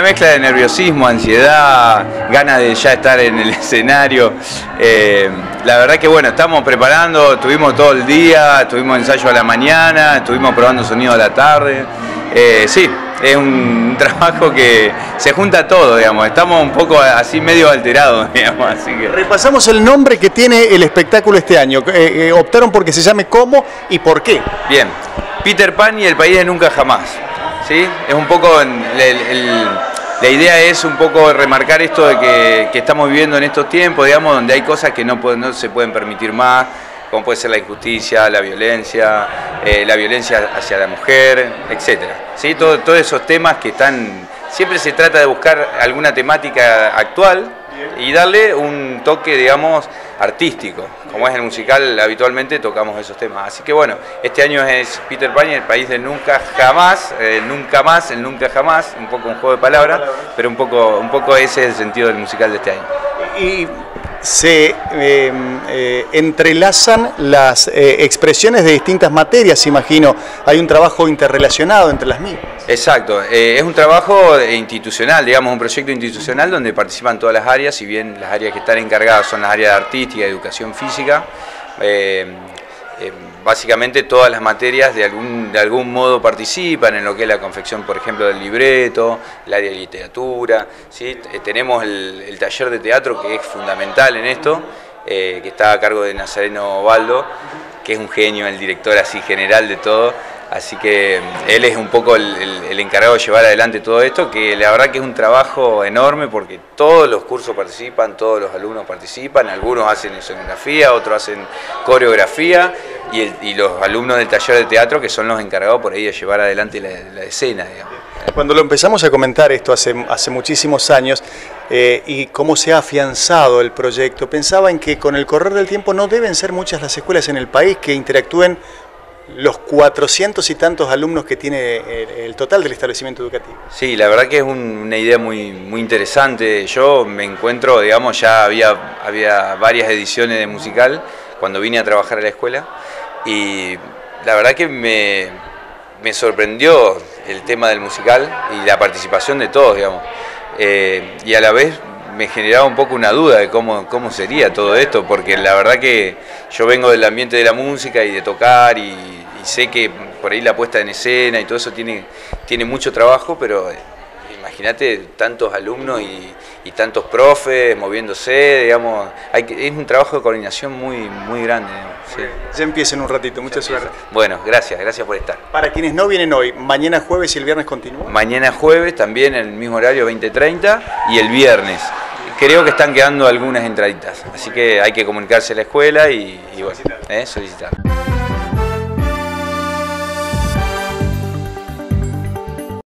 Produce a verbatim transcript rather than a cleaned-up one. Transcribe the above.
mezcla de nerviosismo, ansiedad, ganas de ya estar en el escenario. Eh, la verdad que bueno, estamos preparando, estuvimos todo el día, tuvimos ensayo a la mañana, estuvimos probando sonido a la tarde. Eh, sí, es un trabajo que se junta todo, digamos, estamos un poco así medio alterados, digamos, así que... Repasamos el nombre que tiene el espectáculo este año. Eh, eh, optaron porque se llame ¿Cómo y por qué? Bien, Peter Pan y el país de nunca jamás, ¿sí? Es un poco, el, el, la idea es un poco remarcar esto de que, que estamos viviendo en estos tiempos, digamos, donde hay cosas que no, no se pueden permitir más, como puede ser la injusticia, la violencia, eh, la violencia hacia la mujer, etcétera. ¿Sí? Todo, todos esos temas que están... Siempre se trata de buscar alguna temática actual y darle un toque, digamos, artístico. Como es el musical, habitualmente tocamos esos temas. Así que bueno, este año es Peter Pan y el país del nunca jamás, eh, nunca más, el nunca jamás, un poco un juego de palabras, pero un poco, un poco ese es el sentido del musical de este año. Y se eh, eh, entrelazan las eh, expresiones de distintas materias, imagino. Hay un trabajo interrelacionado entre las mismas. Exacto, eh, es un trabajo institucional, digamos, un proyecto institucional donde participan todas las áreas, si bien las áreas que están encargadas son las áreas de artística y educación física. Eh, eh, básicamente todas las materias de algún, de algún modo participan en lo que es la confección, por ejemplo, del libreto, el área de literatura, ¿sí? Eh, tenemos el, el taller de teatro que es fundamental en esto, eh, que está a cargo de Nazareno Baldo, que es un genio, el director así general de todo. Así que él es un poco el, el, el encargado de llevar adelante todo esto, que la verdad que es un trabajo enorme porque todos los cursos participan, todos los alumnos participan, algunos hacen escenografía, otros hacen coreografía y, el, y los alumnos del taller de teatro que son los encargados por ahí de llevar adelante la, la escena, digamos. Cuando lo empezamos a comentar esto hace, hace muchísimos años eh, y cómo se ha afianzado el proyecto, pensaba en que con el correr del tiempo no deben ser muchas las escuelas en el país que interactúen los cuatrocientos y tantos alumnos que tiene el, el total del establecimiento educativo. Sí, la verdad que es un, una idea muy, muy interesante. Yo me encuentro, digamos, ya había, había varias ediciones de musical cuando vine a trabajar a la escuela y la verdad que me, me sorprendió el tema del musical y la participación de todos, digamos. Eh, y a la vez me generaba un poco una duda de cómo, cómo sería todo esto, porque la verdad que yo vengo del ambiente de la música y de tocar y, y sé que por ahí la puesta en escena y todo eso tiene, tiene mucho trabajo, pero imagínate tantos alumnos y, y tantos profes moviéndose, digamos, hay que, es un trabajo de coordinación muy, muy grande. Sí. Ya empiecen un ratito, mucha suerte. Bueno, gracias, gracias por estar. Para quienes no vienen hoy, mañana jueves y el viernes continúa. Mañana jueves también en el mismo horario, veinte treinta, y el viernes. Creo que están quedando algunas entraditas, así que hay que comunicarse a la escuela y, y bueno, eh, solicitar.